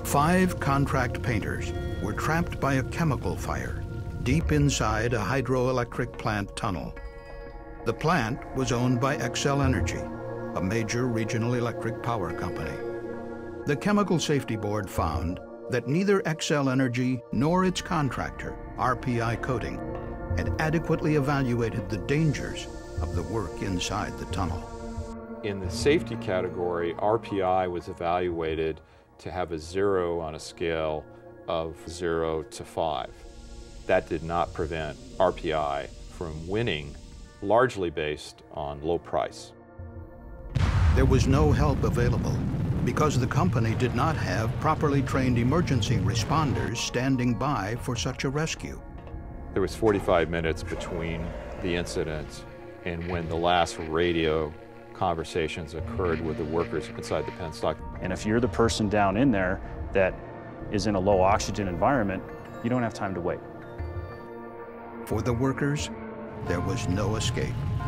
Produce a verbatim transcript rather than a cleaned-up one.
Five contract painters were trapped by a chemical fire deep inside a hydroelectric plant tunnel. The plant was owned by Xcel Energy, a major regional electric power company. The Chemical Safety Board found that neither Xcel Energy nor its contractor, R P I Coating, had adequately evaluated the dangers of the work inside the tunnel. In the safety category, R P I was evaluated to have a zero on a scale of zero to five. That did not prevent R P I from winning, largely based on low price. There was no help available because the company did not have properly trained emergency responders standing by for such a rescue. There was forty-five minutes between the incident and when the last radio conversations occurred with the workers inside the penstock. And if you're the person down in there that is in a low oxygen environment, you don't have time to wait. For the workers, there was no escape.